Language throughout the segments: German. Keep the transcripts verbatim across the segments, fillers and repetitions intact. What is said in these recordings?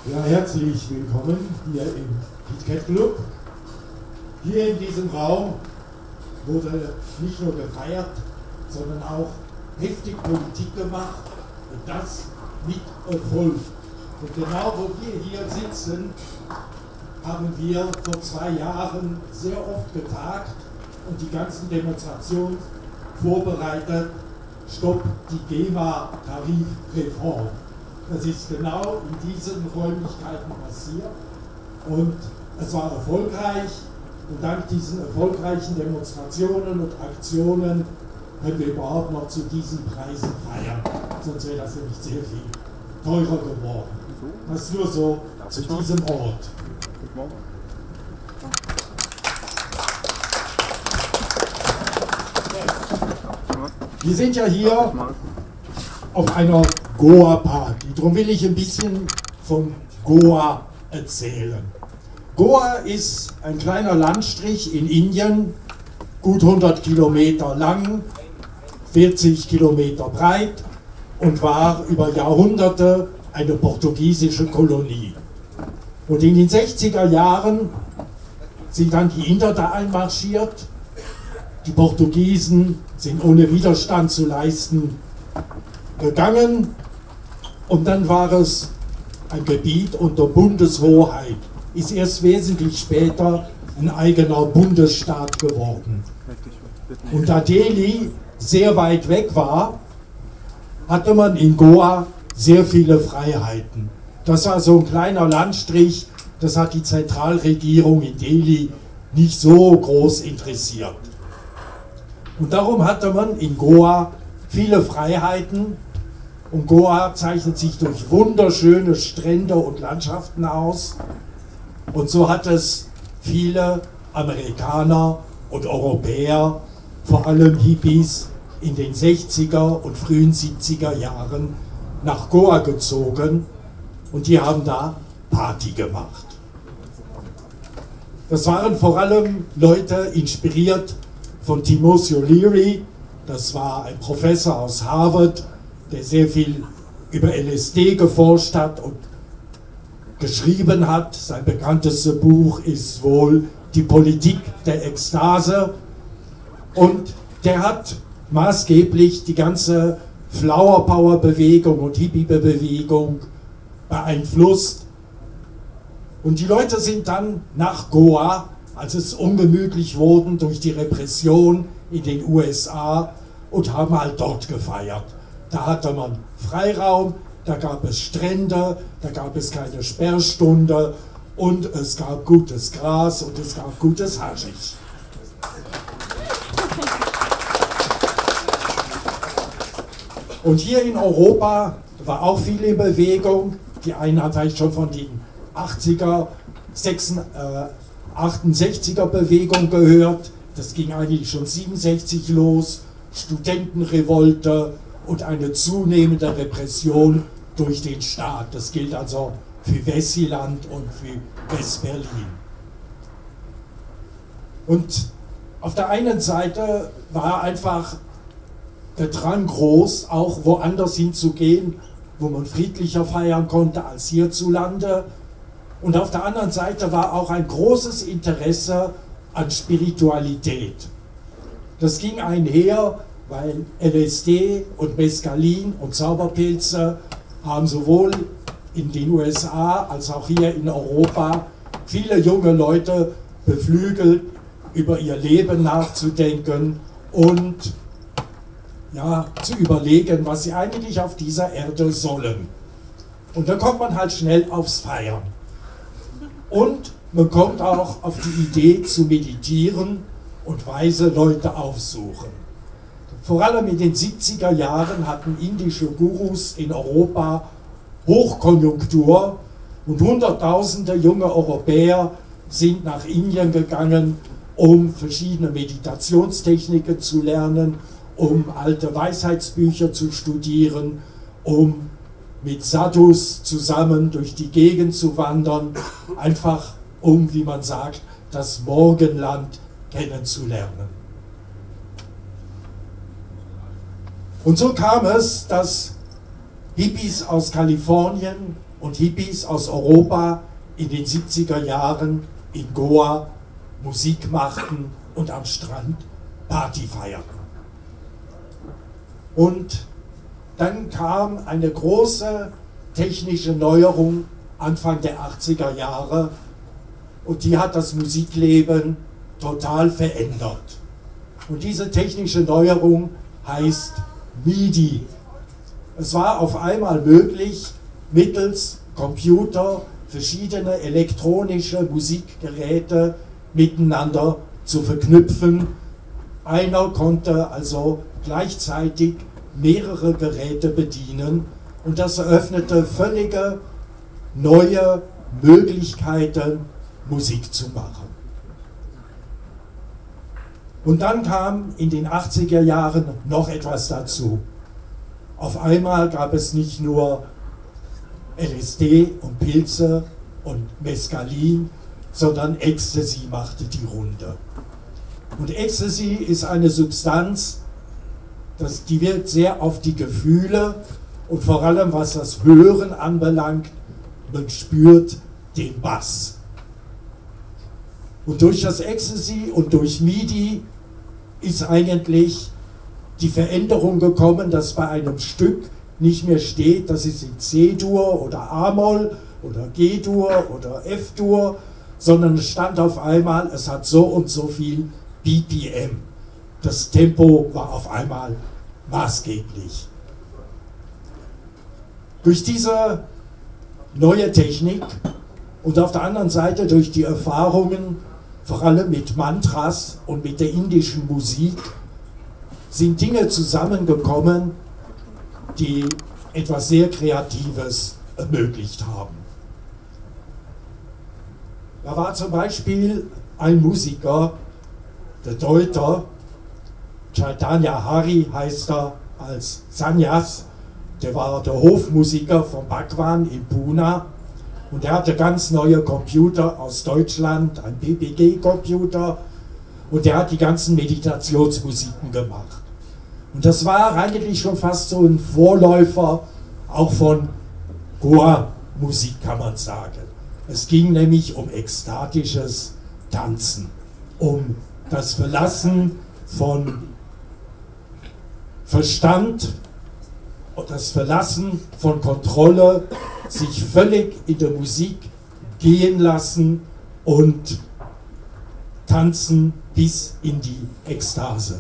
Ja, herzlich willkommen hier im KitKat Club. Hier in diesem Raum wurde nicht nur gefeiert, sondern auch heftig Politik gemacht und das mit Erfolg. Und genau wo wir hier sitzen, haben wir vor zwei Jahren sehr oft getagt und die ganzen Demonstrationen vorbereitet. Stopp die GEMA-Tarifreform. Das ist genau in diesen Räumlichkeiten passiert und es war erfolgreich und dank diesen erfolgreichen Demonstrationen und Aktionen können wir überhaupt noch zu diesen Preisen feiern, sonst wäre das nämlich sehr viel teurer geworden. Das ist nur so zu diesem Ort. Wir sind ja hier auf einer Goa-Party. Darum will ich ein bisschen von Goa erzählen. Goa ist ein kleiner Landstrich in Indien, gut hundert Kilometer lang, vierzig Kilometer breit und war über Jahrhunderte eine portugiesische Kolonie. Und in den sechziger Jahren sind dann die Inder da einmarschiert. Die Portugiesen sind ohne Widerstand zu leisten gegangen und dann war es ein Gebiet unter Bundeshoheit, ist erst wesentlich später ein eigener Bundesstaat geworden. Und da Delhi sehr weit weg war, hatte man in Goa sehr viele Freiheiten. Das war so ein kleiner Landstrich, das hat die Zentralregierung in Delhi nicht so groß interessiert. Und darum hatte man in Goa viele Freiheiten und Goa zeichnet sich durch wunderschöne Strände und Landschaften aus und so hat es viele Amerikaner und Europäer, vor allem Hippies, in den sechziger und frühen siebziger Jahren nach Goa gezogen und die haben da Party gemacht. Das waren vor allem Leute inspiriert von Timothy O'Leary, das war ein Professor aus Harvard, der sehr viel über L S D geforscht hat und geschrieben hat. Sein bekanntestes Buch ist wohl Die Politik der Ekstase. Und der hat maßgeblich die ganze Flower Power Bewegung und Hippie-Bewegung beeinflusst. Und die Leute sind dann nach Goa, als es ungemütlich wurden durch die Repression in den U S A, und haben halt dort gefeiert. Da hatte man Freiraum, da gab es Strände, da gab es keine Sperrstunde und es gab gutes Gras und es gab gutes Haschisch. Und hier in Europa war auch viel in Bewegung. Die einen haben vielleicht schon von den achtziger, achtundsechziger Bewegung gehört. Das ging eigentlich schon siebenundsechzig los. Studentenrevolte und eine zunehmende Repression durch den Staat. Das gilt also für Westland und für West-Berlin. Und auf der einen Seite war einfach der Drang groß, auch woanders hinzugehen, wo man friedlicher feiern konnte als hierzulande. Und auf der anderen Seite war auch ein großes Interesse an Spiritualität. Das ging einher, weil L S D und Mescalin und Zauberpilze haben sowohl in den U S A als auch hier in Europa viele junge Leute beflügelt, über ihr Leben nachzudenken und ja, zu überlegen, was sie eigentlich auf dieser Erde sollen. Und dann kommt man halt schnell aufs Feiern. Und man kommt auch auf die Idee zu meditieren und weise Leute aufsuchen. Vor allem in den siebziger Jahren hatten indische Gurus in Europa Hochkonjunktur und Hunderttausende junge Europäer sind nach Indien gegangen, um verschiedene Meditationstechniken zu lernen, um alte Weisheitsbücher zu studieren, um mit Sadhus zusammen durch die Gegend zu wandern, einfach um, wie man sagt, das Morgenland kennenzulernen. Und so kam es, dass Hippies aus Kalifornien und Hippies aus Europa in den siebziger Jahren in Goa Musik machten und am Strand Party feierten. Und dann kam eine große technische Neuerung Anfang der achtziger Jahre und die hat das Musikleben total verändert. Und diese technische Neuerung heißt MIDI. Es war auf einmal möglich, mittels Computer verschiedene elektronische Musikgeräte miteinander zu verknüpfen. Einer konnte also gleichzeitig mehrere Geräte bedienen und das eröffnete völlige neue Möglichkeiten, Musik zu machen. Und dann kam in den achtziger Jahren noch etwas dazu. Auf einmal gab es nicht nur L S D und Pilze und Mescalin, sondern Ecstasy machte die Runde. Und Ecstasy ist eine Substanz, das, die wirkt sehr auf die Gefühle und vor allem was das Hören anbelangt, man spürt den Bass. Und durch das Ecstasy und durch MIDI ist eigentlich die Veränderung gekommen, dass bei einem Stück nicht mehr steht, das ist in C-Dur oder A-Moll oder G-Dur oder F-Dur, sondern es stand auf einmal, es hat so und so viel B P M. Das Tempo war auf einmal maßgeblich. Durch diese neue Technik und auf der anderen Seite durch die Erfahrungen, vor allem mit Mantras und mit der indischen Musik, sind Dinge zusammengekommen, die etwas sehr Kreatives ermöglicht haben. Da war zum Beispiel ein Musiker, der Deuter, Chaitanya Hari heißt er als Sannyas, der war der Hofmusiker von Bhagwan in Pune und er hatte ganz neue Computer aus Deutschland, ein B B G-Computer, und der hat die ganzen Meditationsmusiken gemacht. Und das war eigentlich schon fast so ein Vorläufer auch von Goa-Musik, kann man sagen. Es ging nämlich um ekstatisches Tanzen, um das Verlassen von Verstand und das Verlassen von Kontrolle, sich völlig in der Musik gehen lassen und tanzen bis in die Ekstase.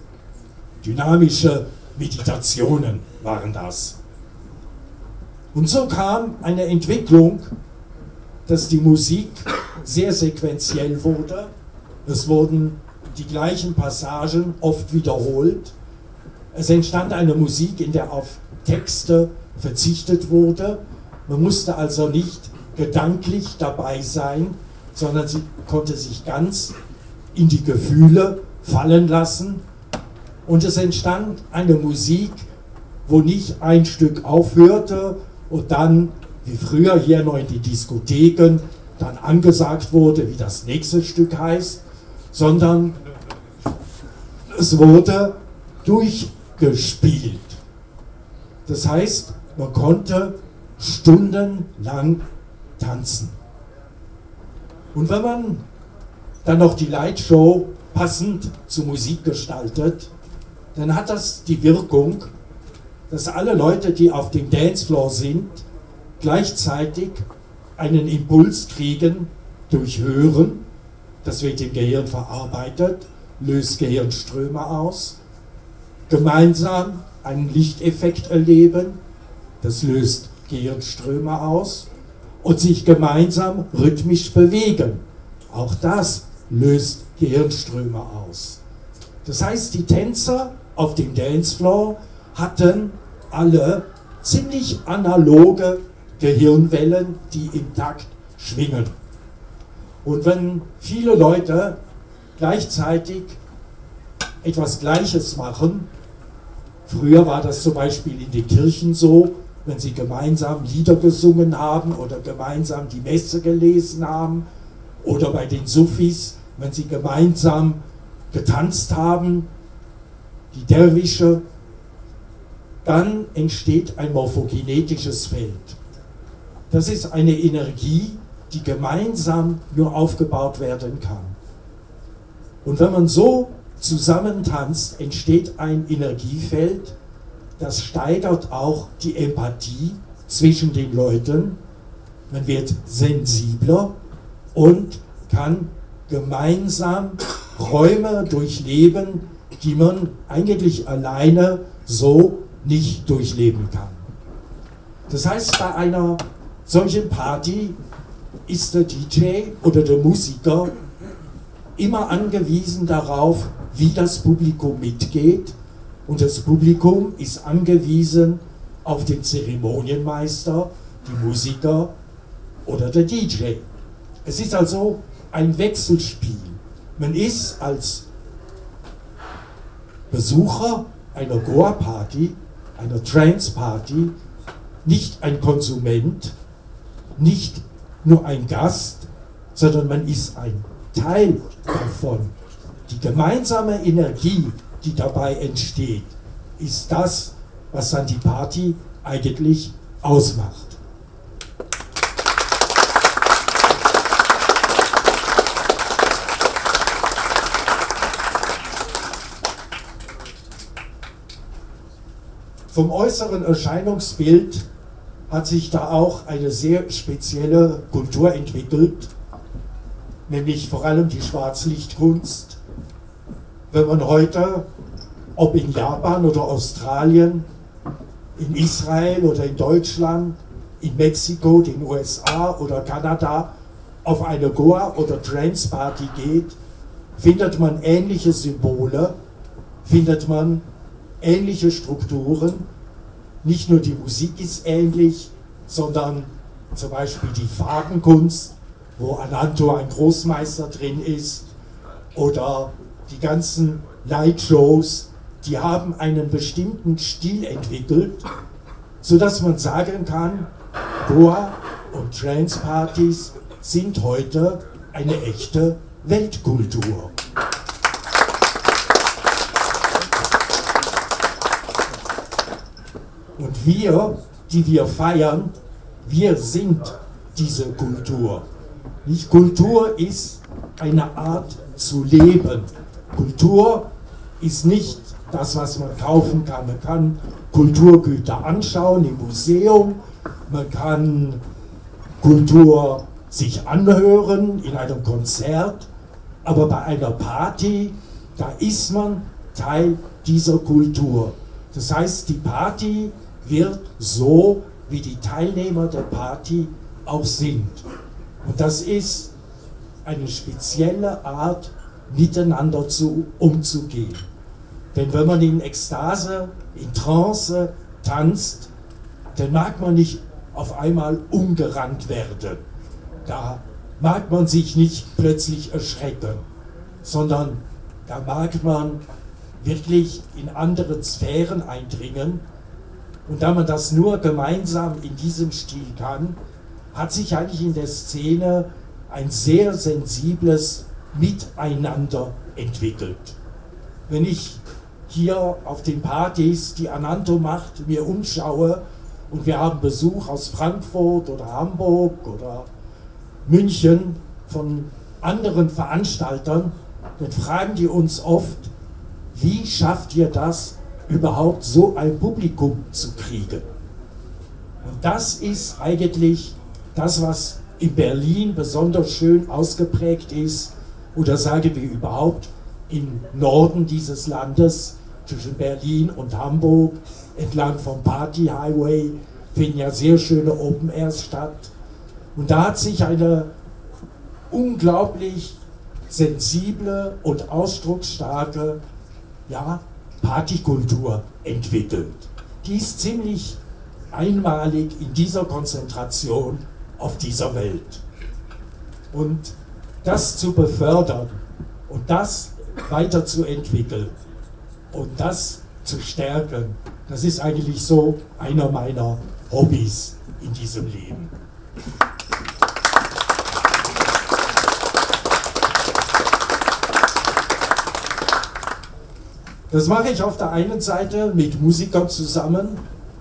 Dynamische Meditationen waren das. Und so kam eine Entwicklung, dass die Musik sehr sequenziell wurde. Es wurden die gleichen Passagen oft wiederholt. Es entstand eine Musik, in der auf Texte verzichtet wurde. Man musste also nicht gedanklich dabei sein, sondern sie konnte sich ganz in die Gefühle fallen lassen. Und es entstand eine Musik, wo nicht ein Stück aufhörte und dann, wie früher hier noch in die Diskotheken, dann angesagt wurde, wie das nächste Stück heißt, sondern es wurde durchgespielt. Das heißt, man konnte stundenlang tanzen. Und wenn man dann noch die Lightshow passend zur Musik gestaltet, dann hat das die Wirkung, dass alle Leute, die auf dem Dancefloor sind, gleichzeitig einen Impuls kriegen durch Hören. Das wird im Gehirn verarbeitet, löst Gehirnströme aus. Gemeinsam einen Lichteffekt erleben, das löst Gehirnströme aus. Und sich gemeinsam rhythmisch bewegen, auch das löst Gehirnströme aus. Das heißt, die Tänzer auf dem Dancefloor hatten alle ziemlich analoge Gehirnwellen, die im Takt schwingen. Und wenn viele Leute gleichzeitig etwas Gleiches machen, früher war das zum Beispiel in den Kirchen so, wenn sie gemeinsam Lieder gesungen haben oder gemeinsam die Messe gelesen haben, oder bei den Sufis, wenn sie gemeinsam getanzt haben, die Derwische dann entsteht ein morphogenetisches Feld. Das ist eine Energie, die gemeinsam nur aufgebaut werden kann. Und wenn man so zusammentanzt, entsteht ein Energiefeld, das steigert auch die Empathie zwischen den Leuten. Man wird sensibler und kann gemeinsam Räume durchleben, die man eigentlich alleine so nicht durchleben kann. Das heißt, bei einer solchen Party ist der D J oder der Musiker immer angewiesen darauf, wie das Publikum mitgeht, und das Publikum ist angewiesen auf den Zeremonienmeister, die Musiker oder der D J. Es ist also ein Wechselspiel. Man ist als Besucher einer Goa-Party, einer Trance-Party, nicht ein Konsument, nicht nur ein Gast, sondern man ist ein Teil davon. Die gemeinsame Energie, die dabei entsteht, ist das, was dann die Party eigentlich ausmacht. Vom äußeren Erscheinungsbild hat sich da auch eine sehr spezielle Kultur entwickelt, nämlich vor allem die Schwarzlichtkunst. Wenn man heute, ob in Japan oder Australien, in Israel oder in Deutschland, in Mexiko, den U S A oder Kanada auf eine Goa- oder Trance-Party geht, findet man ähnliche Symbole, findet man ähnliche Strukturen. Nicht nur die Musik ist ähnlich, sondern zum Beispiel die Fadenkunst, wo Ananto ein Großmeister drin ist, oder die ganzen Lightshows, die haben einen bestimmten Stil entwickelt, sodass man sagen kann, Goa und Trance-Partys sind heute eine echte Weltkultur. Und wir, die wir feiern, wir sind diese Kultur. Nicht Kultur ist eine Art zu leben. Kultur ist nicht das, was man kaufen kann. Man kann Kulturgüter anschauen im Museum, man kann Kultur sich anhören in einem Konzert, aber bei einer Party, da ist man Teil dieser Kultur. Das heißt, die Party wird so, wie die Teilnehmer der Party auch sind. Und das ist eine spezielle Art, miteinander zu, umzugehen. Denn wenn man in Ekstase, in Trance tanzt, dann mag man nicht auf einmal umgerannt werden. Da mag man sich nicht plötzlich erschrecken, sondern da mag man wirklich in andere Sphären eindringen. Und da man das nur gemeinsam in diesem Stil kann, hat sich eigentlich in der Szene ein sehr sensibles Miteinander entwickelt. Wenn ich hier auf den Partys, die Ananto macht, mir umschaue und wir haben Besuch aus Frankfurt oder Hamburg oder München von anderen Veranstaltern, dann fragen die uns oft, wie schafft ihr das, überhaupt so ein Publikum zu kriegen? Und das ist eigentlich das, was in Berlin besonders schön ausgeprägt ist, oder sagen wir überhaupt im Norden dieses Landes, zwischen Berlin und Hamburg, entlang vom Party Highway, finden ja sehr schöne Open Airs statt. Und da hat sich eine unglaublich sensible und ausdrucksstarke, ja, Partykultur entwickelt. Die ist ziemlich einmalig in dieser Konzentration auf dieser Welt. Und das zu befördern und das weiterzuentwickeln und das zu stärken, das ist eigentlich so einer meiner Hobbys in diesem Leben. Das mache ich auf der einen Seite mit Musikern zusammen,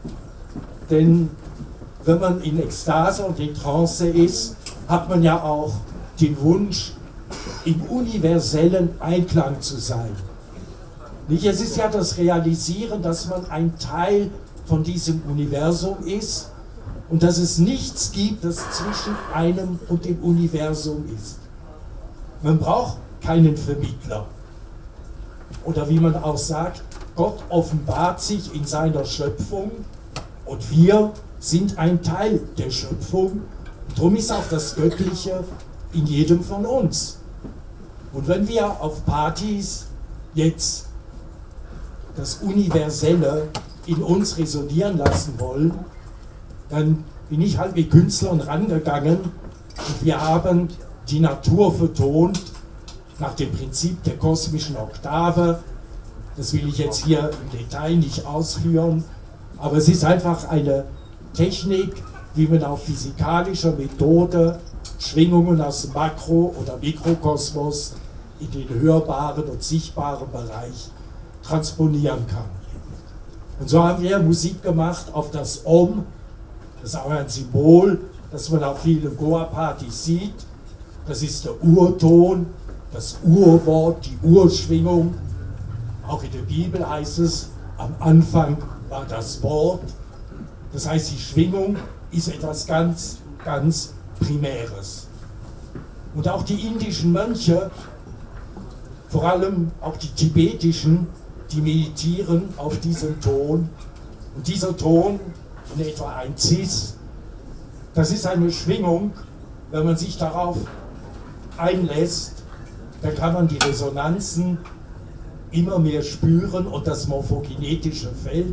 denn wenn man in Ekstase und in Trance ist, hat man ja auch den Wunsch, im universellen Einklang zu sein. Nicht? Es ist ja das Realisieren, dass man ein Teil von diesem Universum ist und dass es nichts gibt, das zwischen einem und dem Universum ist. Man braucht keinen Vermittler. Oder wie man auch sagt, Gott offenbart sich in seiner Schöpfung und wir sind ein Teil der Schöpfung. Darum ist auch das Göttliche in jedem von uns. Und wenn wir auf Partys jetzt das Universelle in uns resonieren lassen wollen, dann bin ich halt mit Künstlern rangegangen und wir haben die Natur vertont nach dem Prinzip der kosmischen Oktave. Das will ich jetzt hier im Detail nicht ausführen, aber es ist einfach eine Technik, wie man auf physikalischer Methode Schwingungen aus dem Makro- oder Mikrokosmos in den hörbaren und sichtbaren Bereich transponieren kann. Und so haben wir Musik gemacht auf das Om, das ist auch ein Symbol, das man auf vielen Goa-Partys sieht. Das ist der Urton, das Urwort, die Urschwingung. Auch in der Bibel heißt es, am Anfang war das Wort. Das heißt, die Schwingung ist etwas ganz, ganz Primäres. Und auch die indischen Mönche, vor allem auch die tibetischen, die meditieren auf diesen Ton. Und dieser Ton, in etwa ein Cis, das ist eine Schwingung, wenn man sich darauf einlässt, dann kann man die Resonanzen immer mehr spüren und das morphogenetische Feld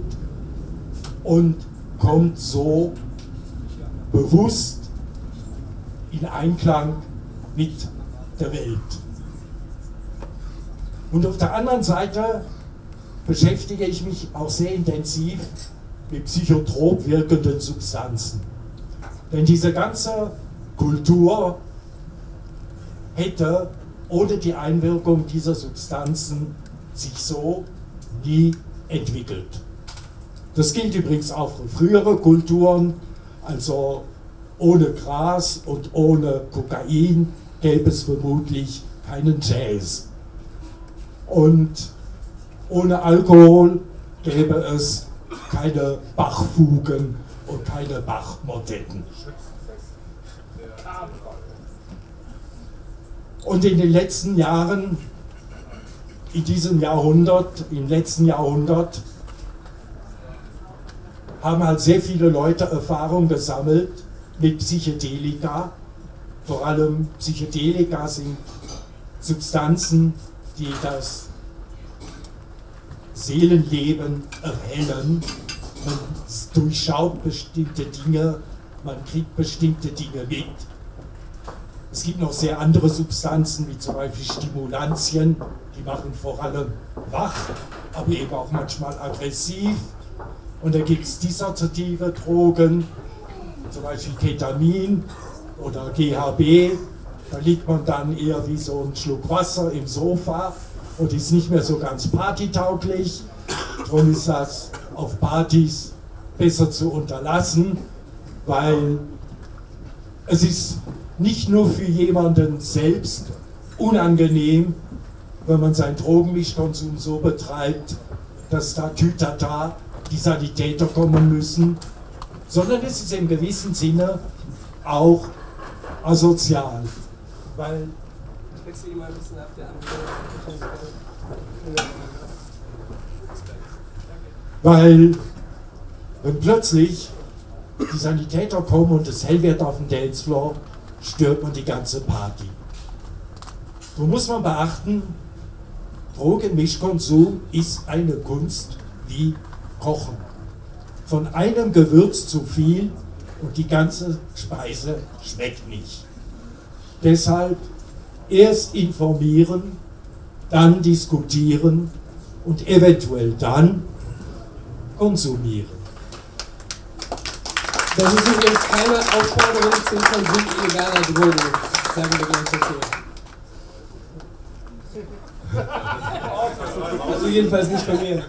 und kommt so bewusst in Einklang mit der Welt. Und auf der anderen Seite beschäftige ich mich auch sehr intensiv mit psychotrop wirkenden Substanzen. Denn diese ganze Kultur hätte ohne die Einwirkung dieser Substanzen sich so nie entwickelt. Das gilt übrigens auch für frühere Kulturen, also ohne Gras und ohne Kokain gäbe es vermutlich keinen Jazz. Und ohne Alkohol gäbe es keine Bachfugen und keine Bachmotetten. Und in den letzten Jahren, in diesem Jahrhundert, im letzten Jahrhundert, haben halt sehr viele Leute Erfahrung gesammelt mit Psychedelika. Vor allem Psychedelika sind Substanzen, die das Seelenleben erhellen. Man durchschaut bestimmte Dinge, man kriegt bestimmte Dinge mit. Es gibt noch sehr andere Substanzen, wie zum Beispiel Stimulantien, die machen vor allem wach, aber eben auch manchmal aggressiv. Und da gibt es dissoziative Drogen, zum Beispiel Ketamin oder G H B. Da liegt man dann eher wie so ein Schluck Wasser im Sofa und ist nicht mehr so ganz partytauglich. Darum ist das auf Partys besser zu unterlassen, weil es ist nicht nur für jemanden selbst unangenehm, wenn man seinen Drogenmischkonsum so betreibt, dass da Tütata die Sanitäter kommen müssen, sondern es ist im gewissen Sinne auch asozial. Weil ich wechsle immer ein bisschen ab der Weil, wenn plötzlich die Sanitäter kommen und es hell wird auf dem Dancefloor, stört man die ganze Party. So muss man beachten, Drogenmischkonsum ist eine Kunst wie Kochen. Von einem Gewürz zu viel und die ganze Speise schmeckt nicht. Deshalb erst informieren, dann diskutieren und eventuell dann konsumieren. Das ist übrigens keine Aufforderung zum Konsum illegaler Drogen, sagen wir gleich dazu. So jedenfalls nicht von mir.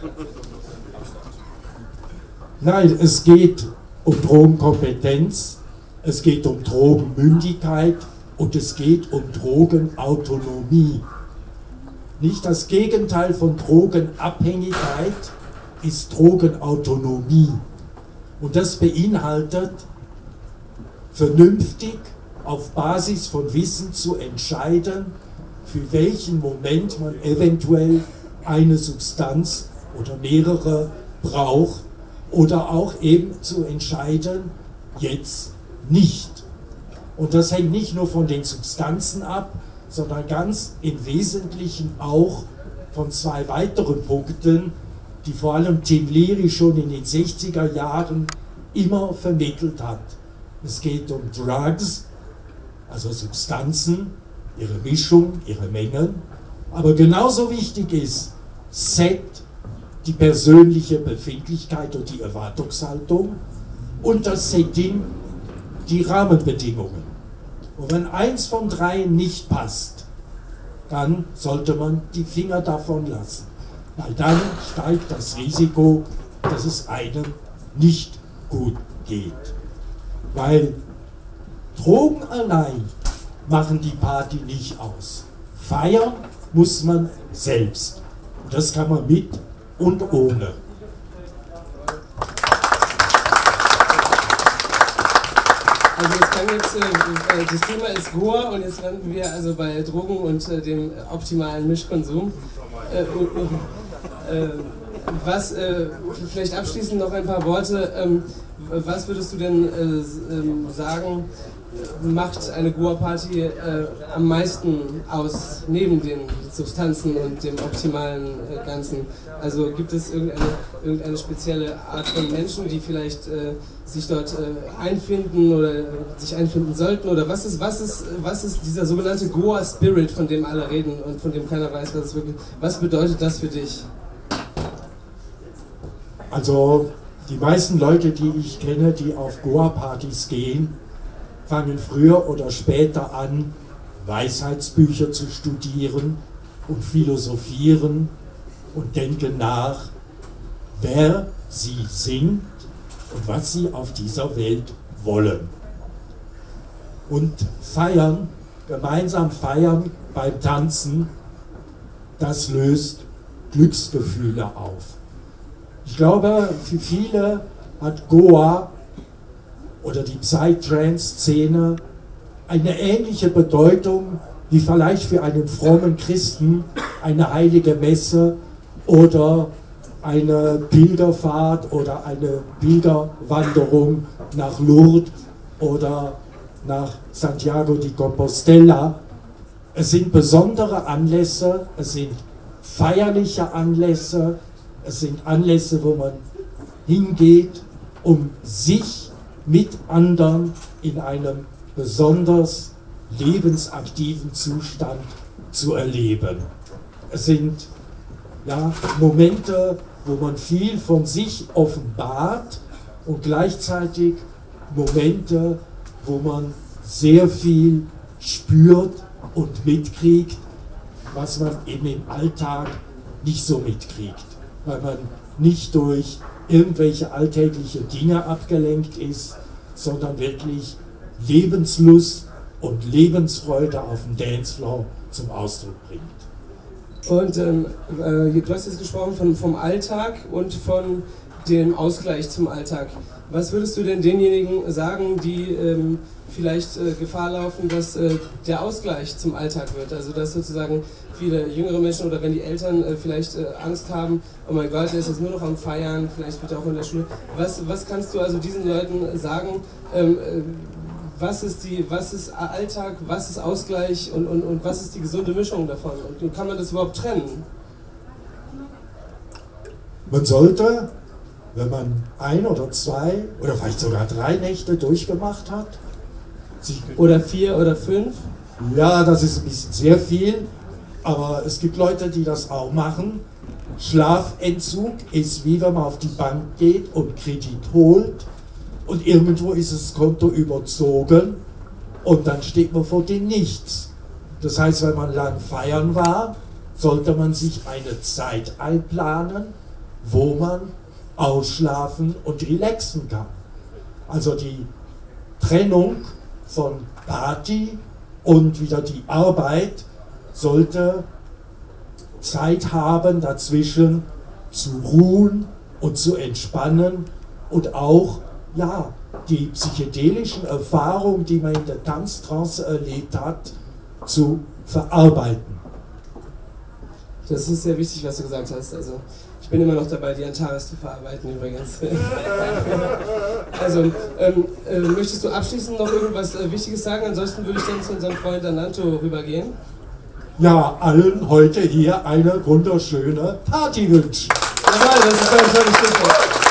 Nein, es geht um Drogenkompetenz, es geht um Drogenmündigkeit und es geht um Drogenautonomie. Nicht das Gegenteil von Drogenabhängigkeit ist Drogenautonomie. Und das beinhaltet, vernünftig auf Basis von Wissen zu entscheiden, für welchen Moment man eventuell eine Substanz oder mehrere braucht, oder auch eben zu entscheiden, jetzt nicht. Und das hängt nicht nur von den Substanzen ab, sondern ganz im Wesentlichen auch von zwei weiteren Punkten, die vor allem Tim Leary schon in den sechziger Jahren immer vermittelt hat. Es geht um Drugs, also Substanzen, ihre Mischung, ihre Mengen, aber genauso wichtig ist Set, die persönliche Befindlichkeit und die Erwartungshaltung und das Setting, die Rahmenbedingungen. Und wenn eins von drei nicht passt, dann sollte man die Finger davon lassen, weil dann steigt das Risiko, dass es einem nicht gut geht. Weil Drogen allein machen die Party nicht aus. Feiern muss man selbst. Und das kann man mit und ohne. Also es kann jetzt, äh, das Thema ist Goa und jetzt landen wir also bei Drogen und äh, dem optimalen Mischkonsum. Äh, äh, was, äh, vielleicht abschließend noch ein paar Worte, ähm, was würdest du denn äh, sagen, macht eine Goa-Party äh, am meisten aus, neben den Substanzen und dem optimalen äh, Ganzen? Also gibt es irgendeine, irgendeine spezielle Art von Menschen, die vielleicht äh, sich dort äh, einfinden oder äh, sich einfinden sollten? Oder was ist, was ist, was ist dieser sogenannte Goa-Spirit, von dem alle reden und von dem keiner weiß, was es wirklich, was bedeutet das für dich? Also die meisten Leute, die ich kenne, die auf Goa-Partys gehen, fangen früher oder später an, Weisheitsbücher zu studieren und philosophieren und denken nach, wer sie sind und was sie auf dieser Welt wollen. Und feiern, gemeinsam feiern beim Tanzen, das löst Glücksgefühle auf. Ich glaube, für viele hat Goa oder die Psytrance-Szene eine ähnliche Bedeutung wie vielleicht für einen frommen Christen eine heilige Messe oder eine Pilgerfahrt oder eine Pilgerwanderung nach Lourdes oder nach Santiago de Compostela. Es sind besondere Anlässe, es sind feierliche Anlässe, es sind Anlässe, wo man hingeht, um sich mit anderen in einem besonders lebensaktiven Zustand zu erleben. Es sind ja, Momente, wo man viel von sich offenbart und gleichzeitig Momente, wo man sehr viel spürt und mitkriegt, was man eben im Alltag nicht so mitkriegt, weil man nicht durch irgendwelche alltägliche Dinge abgelenkt ist, sondern wirklich Lebenslust und Lebensfreude auf dem Dancefloor zum Ausdruck bringt. Und ähm, äh, du hast jetzt gesprochen von, vom Alltag und von dem Ausgleich zum Alltag. Was würdest du denn denjenigen sagen, die ähm, vielleicht äh, Gefahr laufen, dass äh, der Ausgleich zum Alltag wird? Also dass sozusagen viele jüngere Menschen oder wenn die Eltern äh, vielleicht äh, Angst haben, oh mein Gott, der ist jetzt nur noch am Feiern, vielleicht wird er auch in der Schule. Was, was kannst du also diesen Leuten sagen? Ähm, äh, was ist die, was ist Alltag, was ist Ausgleich und, und, und was ist die gesunde Mischung davon? Und kann man das überhaupt trennen? Man sollte, wenn man ein oder zwei oder vielleicht sogar drei Nächte durchgemacht hat, sich oder vier oder fünf? Ja, das ist ein bisschen sehr viel, aber es gibt Leute, die das auch machen. Schlafentzug ist wie wenn man auf die Bank geht und Kredit holt und irgendwo ist das Konto überzogen und dann steht man vor dem Nichts. Das heißt, wenn man lang feiern war, sollte man sich eine Zeit einplanen, wo man ausschlafen und relaxen kann. Also die Trennung von Party und wieder die Arbeit sollte Zeit haben, dazwischen zu ruhen und zu entspannen und auch ja, die psychedelischen Erfahrungen, die man in der Tanztrance erlebt hat, zu verarbeiten. Das ist sehr wichtig, was du gesagt hast. Also ich bin immer noch dabei, die Antares zu verarbeiten übrigens. Also, ähm, äh, möchtest du abschließend noch irgendwas äh, Wichtiges sagen? Ansonsten würde ich dann zu unserem Freund Ananto rübergehen. Ja, allen heute hier eine wunderschöne Party wünschen. Jawohl, das ist ein tolles Stichwort.